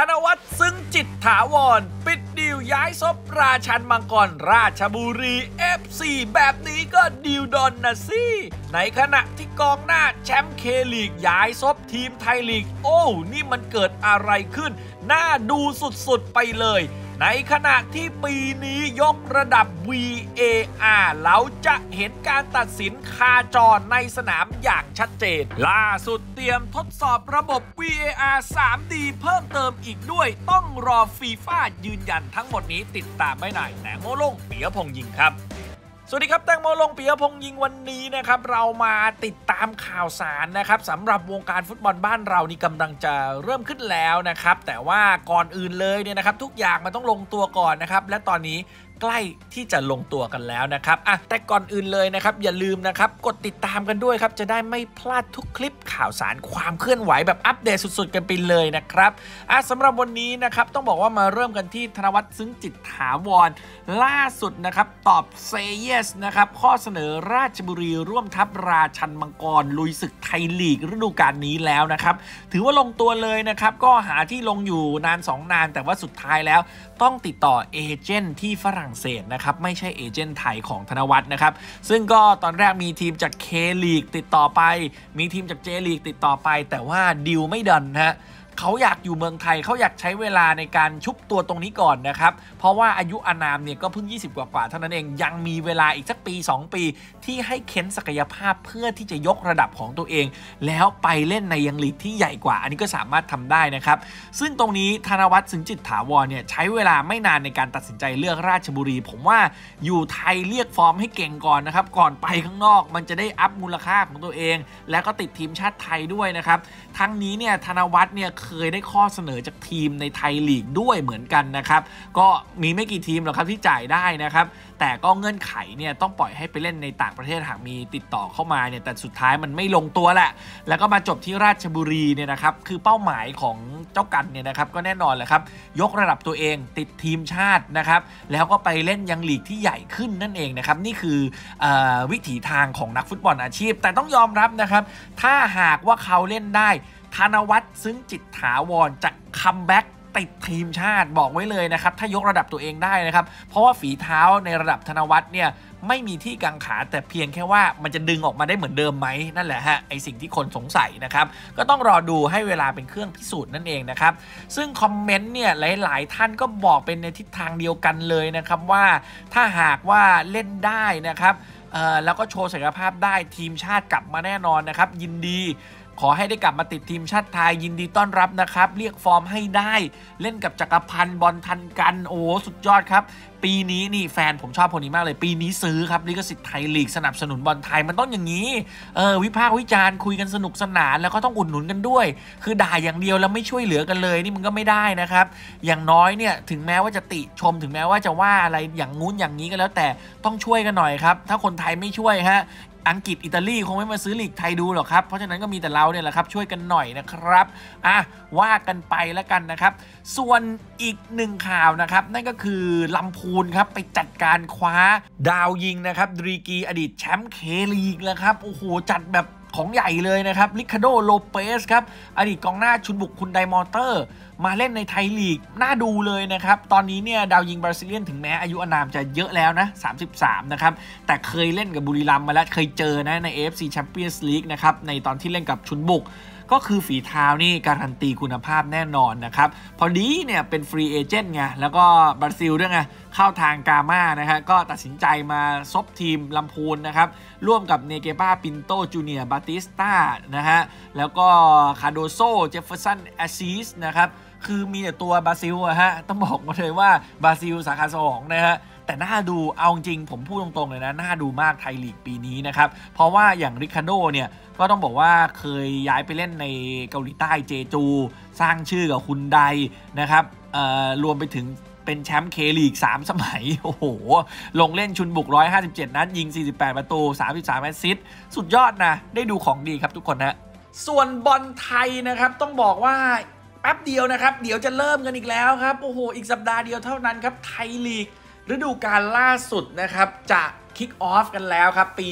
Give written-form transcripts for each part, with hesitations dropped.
นวัฒน์ซึ้งจิตถาวรปิดดีลย้ายซบราชันมังกรราชบุรี FC แบบนี้ก็ดีลดอนนะสิในขณะที่กองหน้าแชมป์เคลีกย้ายซบทีมไทยลีกโอ้นี่มันเกิดอะไรขึ้นน่าดูสุดๆไปเลยในขณะที่ปีนี้ยกระดับ VAR เราจะเห็นการตัดสินคาจรในสนามอย่างชัดเจนล่าสุดเตรียมทดสอบระบบ VAR 3D เพิ่มเติมอีกด้วยต้องรอฟีฟ่ายืนยันทั้งหมดนี้ติดตามไม่นานแตงโมลงปิยพงษ์ยิงครับสวัสดีครับแตงโมลงปิยพงษ์ยิงวันนี้นะครับเรามาติดตามข่าวสารนะครับสำหรับวงการฟุตบอลบ้านเรานี่กำลังจะเริ่มขึ้นแล้วนะครับแต่ว่าก่อนอื่นเลยเนี่ยนะครับทุกอย่างมันต้องลงตัวก่อนนะครับและตอนนี้ใกล้ที่จะลงตัวกันแล้วนะครับแต่ก่อนอื่นเลยนะครับอย่าลืมนะครับกดติดตามกันด้วยครับจะได้ไม่พลาดทุกคลิปข่าวสารความเคลื่อนไหวแบบอัปเดตสุดๆกันไปเลยนะครับสำหรับวันนี้นะครับต้องบอกว่ามาเริ่มกันที่ธนวัฒน์ซึ้งจิตถาวรล่าสุดนะครับตอบเซเยสนะครับข้อเสนอราชบุรีร่วมทัพราชันมังกรลุยศึกไทยลีกฤดูกาลนี้แล้วนะครับถือว่าลงตัวเลยนะครับก็หาที่ลงอยู่นาน2 นานแต่ว่าสุดท้ายแล้วต้องติดต่อเอเจนต์ที่ฝรั่งเศสนะครับไม่ใช่เอเจนต์ไทยของธนวัฒน์นะครับซึ่งก็ตอนแรกมีทีมจากเคลีกติดต่อไปมีทีมจากเจลีกติดต่อไปแต่ว่าดีลไม่ดันฮะเขาอยากอยู่เมืองไทยเขาอยากใช้เวลาในการชุบตัวตรงนี้ก่อนนะครับเพราะว่าอายุอานามเนี่ยก็เพิ่ง20กว่าเท่านั้นเองยังมีเวลาอีกสักปี2 ปีที่ให้เค้นศักยภาพเพื่อที่จะยกระดับของตัวเองแล้วไปเล่นในยังลีกที่ใหญ่กว่าอันนี้ก็สามารถทำได้นะครับซึ่งตรงนี้ธนวัฒน์ซึ้งจิตถาวรเนี่ยใช้เวลาไม่นานในการตัดสินใจเลือกราชบุรีผมว่าอยู่ไทยเรียกฟอร์มให้เก่งก่อนนะครับก่อนไปข้างนอกมันจะได้อัพมูลค่าของตัวเองแล้วก็ติดทีมชาติไทยด้วยนะครับทั้งนี้เนี่ยธนวัฒน์เนี่ยเคยได้ข้อเสนอจากทีมในไทยลีกด้วยเหมือนกันนะครับก็มีไม่กี่ทีมหรอกครับที่จ่ายได้นะครับแต่ก็เงื่อนไขเนี่ยต้องปล่อยให้ไปเล่นในต่างประเทศหากมีติดต่อเข้ามาเนี่ยแต่สุดท้ายมันไม่ลงตัวแหละแล้วก็มาจบที่ราชบุรีเนี่ยนะครับคือเป้าหมายของเจ้ากันเนี่ยนะครับก็แน่นอนแหละครับยกระดับตัวเองติดทีมชาตินะครับแล้วก็ไปเล่นยังลีกที่ใหญ่ขึ้นนั่นเองนะครับนี่คือวิถีทางของนักฟุตบอลอาชีพแต่ต้องยอมรับนะครับถ้าหากว่าเขาเล่นได้ธนวัฒน์ซึ้งจิตถาวรจะคัมแบ็กติดทีมชาติบอกไว้เลยนะครับถ้ายกระดับตัวเองได้นะครับเพราะว่าฝีเท้าในระดับธนวัฒน์เนี่ยไม่มีที่กังขาแต่เพียงแค่ว่ามันจะดึงออกมาได้เหมือนเดิมไหมนั่นแหละฮะไอสิ่งที่คนสงสัยนะครับก็ต้องรอดูให้เวลาเป็นเครื่องพิสูจน์นั่นเองนะครับซึ่งคอมเมนต์เนี่ยหลายๆท่านก็บอกเป็นในทิศทางเดียวกันเลยนะครับว่าถ้าหากว่าเล่นได้นะครับแล้วก็โชว์ศักยภาพได้ทีมชาติกลับมาแน่นอนนะครับยินดีขอให้ได้กลับมาติดทีมชาติไทยยินดีต้อนรับนะครับเรียกฟอร์มให้ได้เล่นกับจักรพันธ์บอลทันกันโอ้สุดยอดครับปีนี้นี่แฟนผมชอบคนนี้มากเลยปีนี้ซื้อครับลิขสิทธิ์ไทยลีกสนับสนุนบอลไทยมันต้องอย่างนี้วิพากษ์วิจารณ์คุยกันสนุกสนานแล้วก็ต้องอุดหนุนกันด้วยคือด่าอย่างเดียวแล้วไม่ช่วยเหลือกันเลยนี่มันก็ไม่ได้นะครับอย่างน้อยเนี่ยถึงแม้ว่าจะติชมถึงแม้ว่าจะว่าอะไรอย่างงู้นอย่างนี้ก็แล้วแต่ต้องช่วยกันหน่อยครับถ้าคนไทยไม่ช่วยฮะอังกฤษอิตาลีคงไม่มาซื้อลีกไทยดูหรอกครับเพราะฉะนั้นก็มีแต่เราเนี่ยแหละครับช่วยกันหน่อยนะครับว่ากันไปแล้วกันนะครับส่วนอีกหนึ่งข่าวนะครับนั่นก็คือลำพูนครับไปจัดการคว้าดาวยิงนะครับดรีกีอดีตแชมป์เคลีกแล้วครับโอ้โหจัดแบบของใหญ่เลยนะครับริคาร์โดโลเปสครับอดีตกองหน้าชุนบุกคุณไดมอเตอร์มาเล่นในไทยลีกน่าดูเลยนะครับตอนนี้เนี่ยดาวยิงบราซิเลียนถึงแม้อายุอานามจะเยอะแล้วนะ33นะครับแต่เคยเล่นกับบุรีรัมย์มาแล้วเคยเจอนะใน AFC Champions League นะครับในตอนที่เล่นกับชุนบุกก็คือฝีเท้านี่การันตีคุณภาพแน่นอนนะครับพอดีเนี่ยเป็นฟรีเอเจนต์ไงแล้วก็บราซิลด้วยไงเข้าทางกาม่านะฮะก็ตัดสินใจมาซบทีมลำพูนนะครับร่วมกับเนเกป้าปินโตจูเนียบาติสตานะฮะแล้วก็คาโดโซเจฟเฟอร์สันแอซิสนะครับคือมีแต่ตัวบราซิลอะฮะต้องบอกมาเลยว่าบราซิลสาขา2นะฮะแต่น่าดูเอาจริงผมพูดตรงๆเลยนะน่าดูมากไทยลีกปีนี้นะครับเพราะว่าอย่างริคาร์โดเนี่ยก็ต้องบอกว่าเคยย้ายไปเล่นในเกาหลีใต้เจจูสร้างชื่อกับคุณไดนะครับรวมไปถึงเป็นแชมป์เคลีก3 สมัยโอ้โหลงเล่นชุนบุก157นัดยิง48ประตู33แอสซิสต์สุดยอดนะได้ดูของดีครับทุกคนนะส่วนบอลไทยนะครับต้องบอกว่าแป๊บเดียวนะครับเดี๋ยวจะเริ่มกันอีกแล้วครับโอ้โหอีกสัปดาห์เดียวเท่านั้นครับไทยลีกฤดูกาลล่าสุดนะครับจะคิกออฟกันแล้วครับปี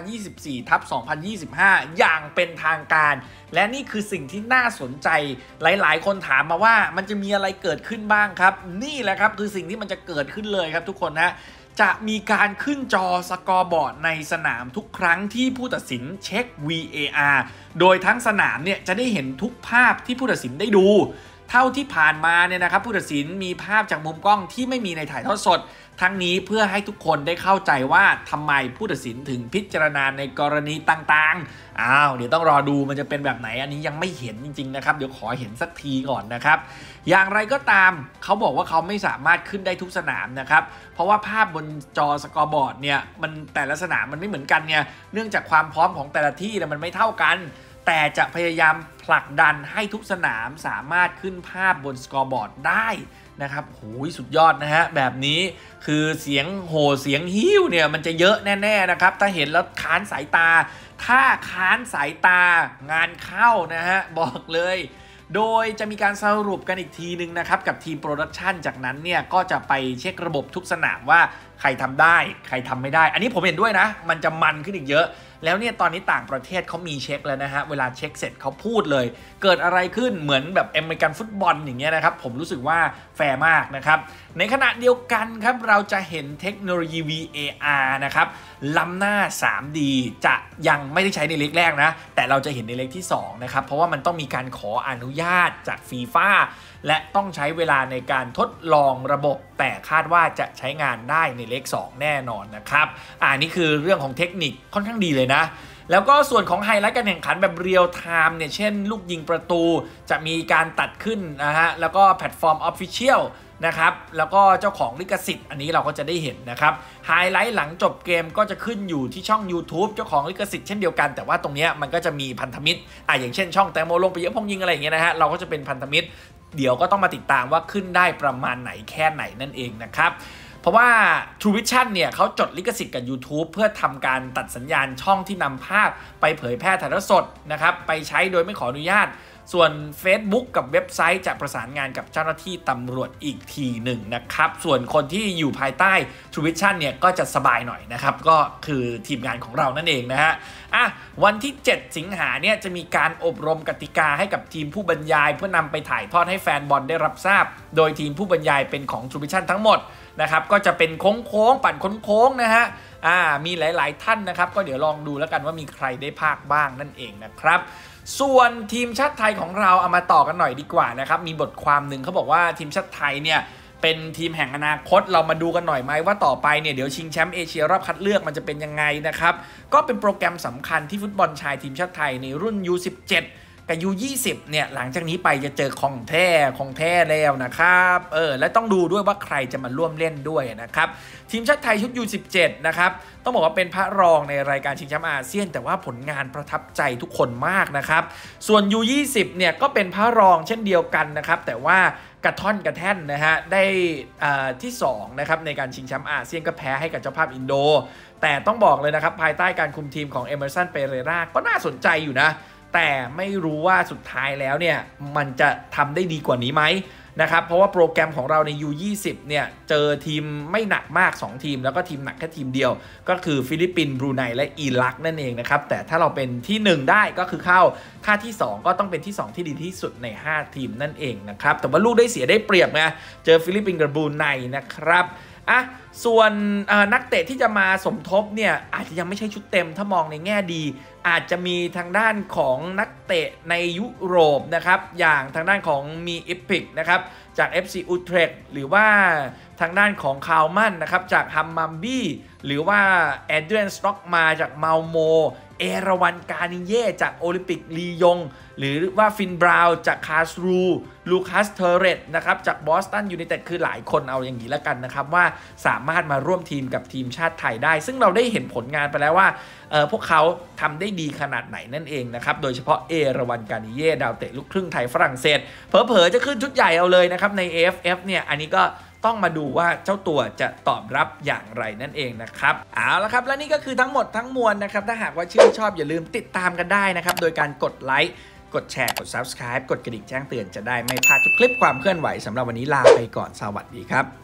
2024/2025 อย่างเป็นทางการและนี่คือสิ่งที่น่าสนใจหลายๆคนถามมาว่ามันจะมีอะไรเกิดขึ้นบ้างครับนี่แหละครับคือสิ่งที่มันจะเกิดขึ้นเลยครับทุกคนนะจะมีการขึ้นจอสกอร์บอร์ดในสนามทุกครั้งที่ผู้ตัดสินเช็ค VAR โดยทั้งสนามเนี่ยจะได้เห็นทุกภาพที่ผู้ตัดสินได้ดูเท่าที่ผ่านมาเนี่ยนะครับผู้ตัดสินมีภาพจากมุมกล้องที่ไม่มีในถ่ายทอดสดทั้งนี้เพื่อให้ทุกคนได้เข้าใจว่าทำไมผู้ตัดสินถึงพิจารณาในกรณีต่างๆเดี๋ยวต้องรอดูมันจะเป็นแบบไหนอันนี้ยังไม่เห็นจริงๆนะครับเดี๋ยวขอเห็นสักทีก่อนนะครับอย่างไรก็ตามเขาบอกว่าเขาไม่สามารถขึ้นได้ทุกสนามนะครับเพราะว่าภาพบนจอสกอร์บอร์ดเนี่ยมันแต่ละสนามมันไม่เหมือนกันเนี่ยเนื่องจากความพร้อมของแต่ละที่มันไม่เท่ากันแต่จะพยายามผลักดันให้ทุกสนามสามารถขึ้นภาพบนสกอร์บอร์ดได้นะครับโหยสุดยอดนะฮะแบบนี้คือเสียงโห่เสียงฮิ้วเนี่ยมันจะเยอะแน่ๆนะครับถ้าเห็นแล้วค้านสายตาถ้าค้านสายตางานเข้านะฮะบอกเลยโดยจะมีการสรุปกันอีกทีนึงนะครับกับทีมโปรดักชันจากนั้นเนี่ยก็จะไปเช็คระบบทุกสนามว่าใครทำได้ใครทำไม่ได้อันนี้ผมเห็นด้วยนะมันจะมันขึ้นอีกเยอะแล้วเนี่ยตอนนี้ต่างประเทศเขามีเช็คแล้วนะฮะเวลาเช็คเสร็จเขาพูดเลยเกิดอะไรขึ้นเหมือนแบบอเมริกันฟุตบอลอย่างเงี้ยนะครับผมรู้สึกว่าแฟร์มากนะครับในขณะเดียวกันครับเราจะเห็นเทคโนโลยี VAR นะครับล้ำหน้า 3D จะยังไม่ได้ใช้ในเล็กแรกนะแต่เราจะเห็นในเล็กที่2นะครับเพราะว่ามันต้องมีการขออนุญาตจากฟีฟ่าและต้องใช้เวลาในการทดลองระบบแต่คาดว่าจะใช้งานได้ในเลข2แน่นอนนะครับนี่คือเรื่องของเทคนิคค่อนข้างดีเลยนะแล้วก็ส่วนของไฮไลท์การแข่งขันแบบเรียลไทม์เนี่ยเช่นลูกยิงประตูจะมีการตัดขึ้นนะฮะแล้วก็แพลตฟอร์ม Official นะครับแล้วก็เจ้าของลิขสิทธิ์อันนี้เราก็จะได้เห็นนะครับไฮไลท์หลังจบเกมก็จะขึ้นอยู่ที่ช่อง YouTube เจ้าของลิขสิทธิ์เช่นเดียวกันแต่ว่าตรงนี้มันก็จะมีพันธมิตรอย่างเช่นช่องแตงโมลงไปเยอะพงยิงอะไรอย่างเงี้ยนะฮะเราก็จะเป็นพันธมิตรเดี๋ยวก็ต้องมาติดตามว่าขึ้นได้ประมาณไหนแค่ไหนนั่นเองนะครับเพราะว่า True Vision เนี่ยเขาจดลิขสิทธิ์กับ YouTube เพื่อทำการตัดสัญญาณช่องที่นำภาพไปเผยแพร่ถ่ายทอดสดนะครับไปใช้โดยไม่ขออนุญาตส่วน Facebook กับเว็บไซต์จะประสานงานกับเจ้าหน้าที่ตำรวจอีกทีหนึ่งนะครับส่วนคนที่อยู่ภายใต้ True Vision เนี่ยก็จะสบายหน่อยนะครับก็คือทีมงานของเรานั่นเองนะฮะวันที่ 7 สิงหาเนี่ยจะมีการอบรมกติกาให้กับทีมผู้บรรยายเพื่อนำไปถ่ายทอดให้แฟนบอลได้รับทราบโดยทีมผู้บรรยายเป็นของ True Vision ทั้งหมดนะครับก็จะเป็นโค้งปั่นโค้งนะฮะมีหลายๆท่านนะครับก็เดี๋ยวลองดูแล้วกันว่ามีใครได้ภาคบ้างนั่นเองนะครับส่วนทีมชาติไทยของเราเอามาต่อกันหน่อยดีกว่านะครับมีบทความหนึ่งเขาบอกว่าทีมชาติไทยเนี่ยเป็นทีมแห่งอนาคตเรามาดูกันหน่อยไหมว่าต่อไปเนี่ยเดี๋ยวชิงแชมป์เอเชียรอบคัดเลือกมันจะเป็นยังไงนะครับก็เป็นโปรแกรมสำคัญที่ฟุตบอลชายทีมชาติไทยในรุ่น U17 กับ U20 เนี่ยหลังจากนี้ไปจะเจอของแท้แล้วนะครับและต้องดูด้วยว่าใครจะมาร่วมเล่นด้วยนะครับทีมชาติไทยชุด U17 นะครับต้องบอกว่าเป็นพระรองในรายการชิงแชมป์อาเซียนแต่ว่าผลงานประทับใจทุกคนมากนะครับส่วน U20 เนี่ยก็เป็นพระรองเช่นเดียวกันนะครับแต่ว่ากระท่อนกระแท่นนะฮะได้ที่2นะครับในการชิงแชมป์อาเซียนก็แพ้ให้กับเจ้าภาพอินโดแต่ต้องบอกเลยนะครับภายใต้การคุมทีมของเอเมอร์สันเปเรราก็น่าสนใจอยู่นะแต่ไม่รู้ว่าสุดท้ายแล้วเนี่ยมันจะทำได้ดีกว่านี้ไหมนะครับเพราะว่าโปรแกรมของเราใน U20 เนี่ยเจอทีมไม่หนักมาก2ทีมแล้วก็ทีมหนักแค่ทีมเดียวก็คือฟิลิปปินส์บรูไนและอิรักนั่นเองนะครับแต่ถ้าเราเป็นที่1ได้ก็คือเข้าถ้าที่2ก็ต้องเป็นที่2ที่ดีที่สุดใน5ทีมนั่นเองนะครับแต่ว่าลูกได้เสียได้เปรียบนะเจอฟิลิปปินส์กับบรูไนนะครับส่วนนักเตะที่จะมาสมทบเนี่ยอาจจะยังไม่ใช่ชุดเต็มถ้ามองในแง่ดีอาจจะมีทางด้านของนักเตะในยุโรปนะครับอย่างทางด้านของมีอิพิกนะครับจาก FC อุทเรกหรือว่าทางด้านของคาวมันนะครับจากฮัมมัมบี้หรือว่าแอดเดรียนสต็อกมาจากเมาโมเอราวันกานิเย่จากโอลิมปิกลียงหรือว่าฟินบราวน์จากคาสรูลูคัสเทเรตนะครับจากบอสตันยูไนเต็ดคือหลายคนเอาอย่างนี้แล้วกันนะครับว่าสามารถมาร่วมทีมกับทีมชาติไทยได้ซึ่งเราได้เห็นผลงานไปแล้วว่าพวกเขาทำได้ดีขนาดไหนนั่นเองนะครับโดยเฉพาะเอราวันกานิเย่ดาวเตะลูกครึ่งไทยฝรั่งเศสเผลอๆจะขึ้นชุดใหญ่เอาเลยนะครับใน AFF เนี่ยอันนี้ก็ต้องมาดูว่าเจ้าตัวจะตอบรับอย่างไรนั่นเองนะครับเอาละครับและนี่ก็คือทั้งหมดทั้งมวลนะครับถ้าหากว่าชื่นชอบอย่าลืมติดตามกันได้นะครับโดยการกดไลค์กดแชร์กด Subscribe กดกระดิ่งแจ้งเตือนจะได้ไม่พลาดทุกคลิปความเคลื่อนไหวสำหรับวันนี้ลาไปก่อนสวัสดีครับแตง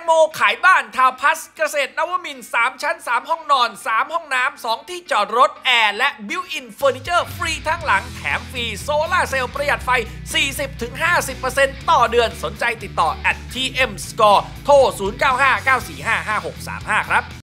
โมขายบ้านทาวน์พัสเกษตรนวมินทร์3ชั้น3ห้องนอน3ห้องน้ำ2ที่จอดรถแอร์และบิวอินเฟอร์นิเจอร์ฟรีทั้งหลังแถมฟรีโซล่าเซลล์ประหยัดไฟ 40-50% ต่อเดือนสนใจติดต่อ @tmscore โทร 0959455635 ครับ